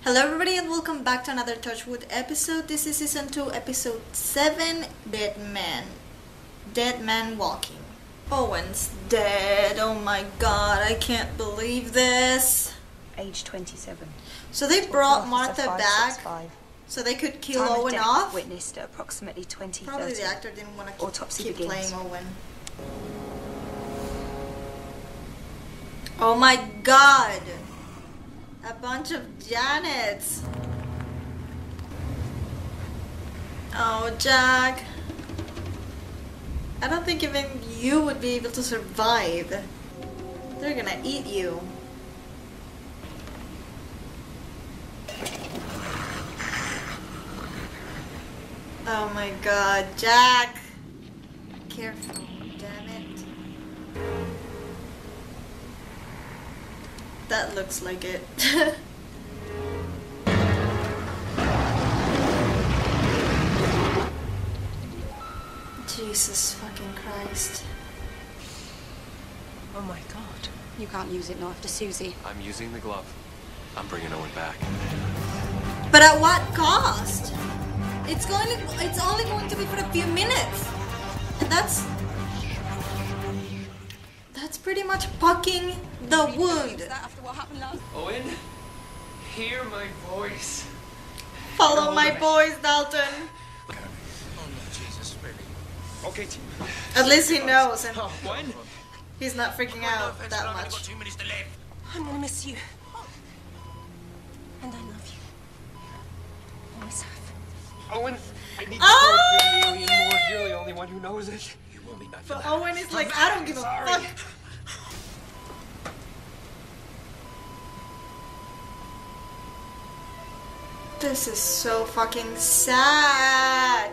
Hello everybody and welcome back to another Torchwood episode. This is season 2 episode 7, Dead Man Walking. Owen's dead. Oh my god, I can't believe this. Age 27. So they brought Martha back so they could kill Owen off? Witnessed at approximately 20:30. Probably the actor didn't want to keep playing Owen. Oh my god! A bunch of Janets. Oh, Jack. I don't think even you would be able to survive. They're gonna eat you. Oh my god, Jack. Careful, damn it. That looks like it. Jesus fucking Christ. Oh my god. You can't use it now after Susie. I'm using the glove. I'm bringing Owen back. But at what cost? It's only going to be for a few minutes. And that's pretty much pucking the wound. Owen, hear my voice. Follow my voice, Dalton. Oh no, Jesus, really? Okay, team. At least he knows, and When? he's not freaking out that much. Got 2 minutes to live. I'm gonna miss you. And I love you. Always have. Owen, I need to Oh, talk to an alien more. You're the only one who knows it. You won't be back for But that. Owen is like, I don't give a fuck. This is so fucking sad.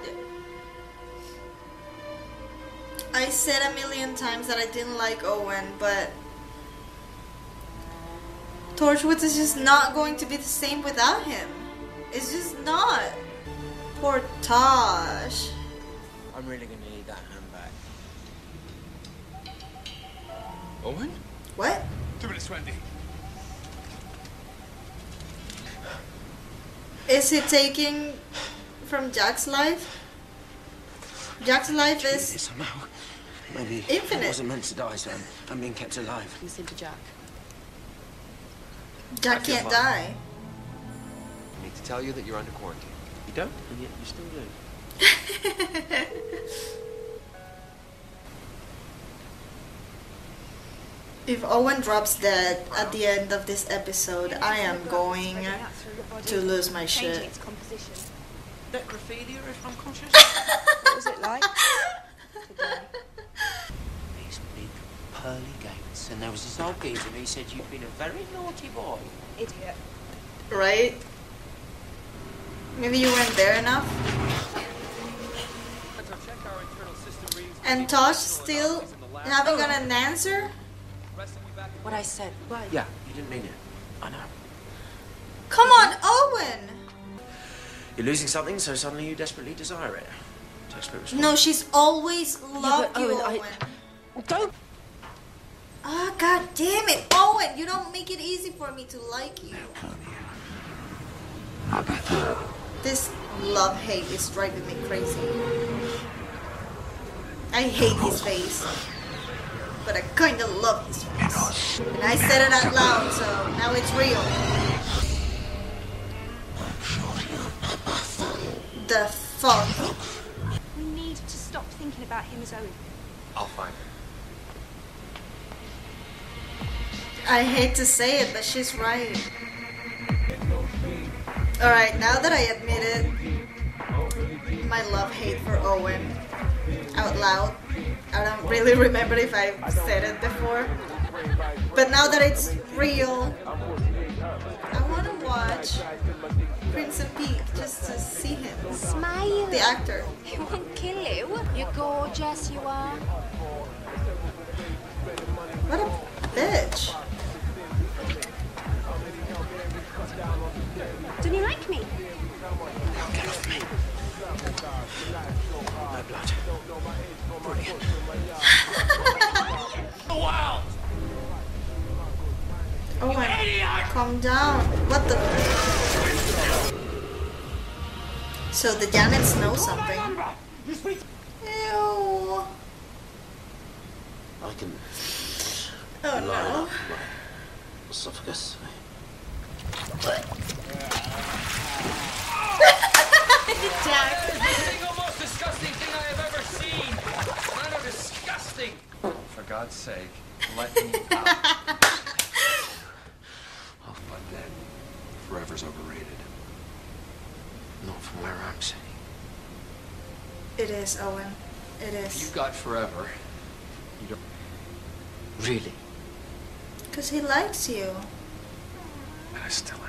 I said a million times that I didn't like Owen, but Torchwood is just not going to be the same without him. It's just not. Poor Tosh. I'm really gonna need that hand back. Owen? What? 2 minutes, 20. Is he taking from Jack's life? Jack's life is Somehow, maybe infinite. I wasn't meant to die, so I'm being kept alive. Listen to Jack. Jack can't die. I need to tell you that you're under quarantine. You don't, and yet you still do. If Owen drops dead at the end of this episode, I am going to lose my shit. Its composition. Necrophilia, if I'm conscious. What was it like? Today. These big pearly gates, and there was this old geezer. He said you've been a very naughty boy. Idiot. Right? Maybe you weren't there enough? And Tosh still haven't got an answer? What I said. Yeah, you didn't mean it. I know. Come on, Owen! You're losing something, so suddenly you desperately desire it. Desperate response. No, she's always loved you, Owen. Don't. Ah, god damn it, Owen! You don't make it easy for me to like you. This love-hate is driving me crazy. I hate his face. But I kinda love his face. And I said it out loud, so now it's real. The fuck? We need to stop thinking about him as Owen. I'll find her. I hate to say it, but she's right. Alright, now that I admit it, my love-hate for Owen out loud. I don't really remember if I said it before. But now that it's real, I want to watch Crimson Peak just to see him. Smile. The actor. He won't kill you. You're gorgeous, you are. What a bitch. Don't you like me? Get off me. No blood. Brilliant. Wow! Oh my, calm down. What the? So the Janets know something. Ew. I can Oh line no. up my esophagus. Jack. The single most disgusting thing I have ever seen. Kind of disgusting. For God's sake, let me out. Oh, but then forever's overrated. Not from where I'm sitting. It is, Owen. It You is. got forever. You don't. Really? Because he likes you. And I still am.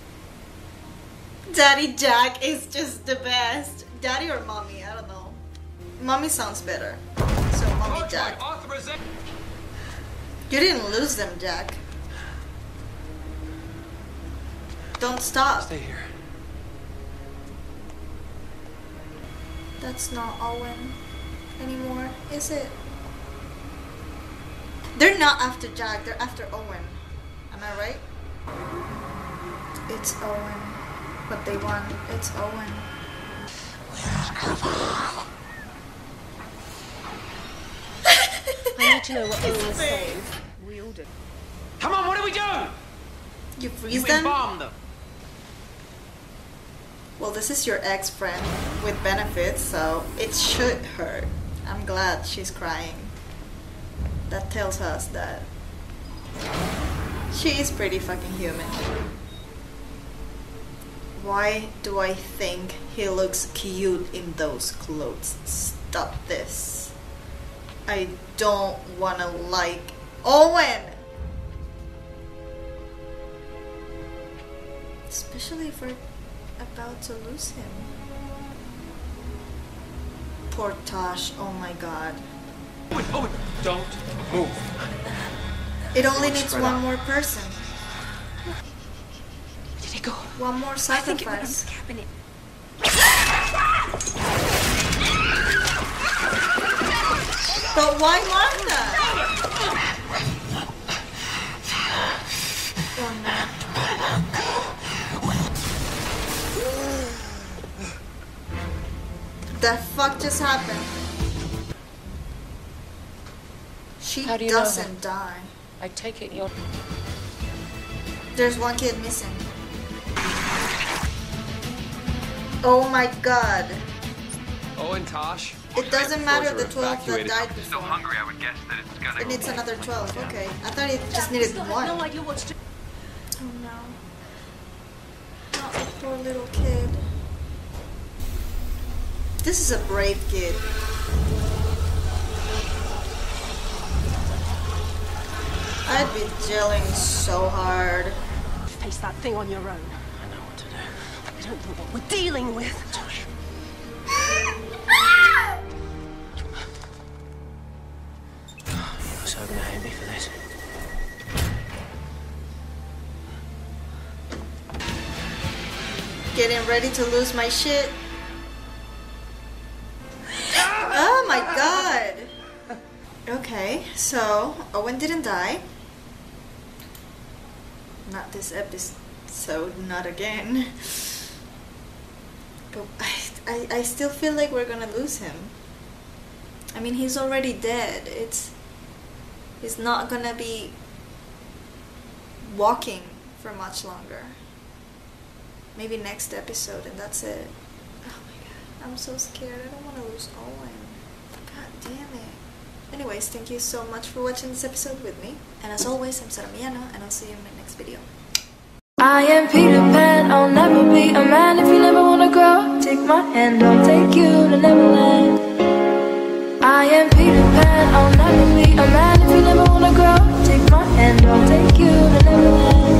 Daddy Jack is just the best. Daddy or mommy, I don't know. Mommy sounds better. So mommy Jack. Authorization. You didn't lose them, Jack. Don't stop. Stay here. That's not Owen anymore, is it? They're not after Jack, they're after Owen. Am I right? It's Owen. What they want, it's Owen. I need to know what Owen is saying. We all do. Come on, what do we do? You freeze them? Embalm them. Well, this is your ex-friend with benefits, so it should hurt. I'm glad she's crying. That tells us that she is pretty fucking human. Why do I think he looks cute in those clothes? Stop this. I don't wanna like Owen! Especially if we're about to lose him. Poor Tosh, oh my god. Owen, don't move. It only needs one more person. Where did he go? One more I think it went on sacrifice. the cabinet. But why Martha? Oh no. The fuck just happened? She How do you know her? doesn't die. I take it you're... There's one kid missing. Oh my god. Owen, Tosh. It doesn't matter the 12 that Evacuated. died Still before. hungry, I would guess that it's gonna It needs another 12, okay. I thought it just needed No one. idea what to do. Oh no. Not the poor little kid. This is a brave kid. I'd be gelling so hard. Face that thing on your own. I know what to do. You don't know what we're dealing with. Tosh. You're so gonna hate me for this. Getting ready to lose my shit. Oh my god. Okay, so Owen didn't die. Not this episode, not again. But I still feel like we're gonna lose him. I mean, he's already dead. He's not gonna be walking for much longer. Maybe next episode and that's it. Oh my god, I'm so scared. I don't want to lose Owen. God damn it. Anyways, thank you so much for watching this episode with me. And as always, I'm Sara Miano, and I'll see you in my next video. I am Peter Pan, I'll never be a man if you never wanna grow. Take my hand, I'll take you to Neverland. I am Peter Pan, I'll never be a man if you never wanna grow. Take my hand, I'll take you to Neverland.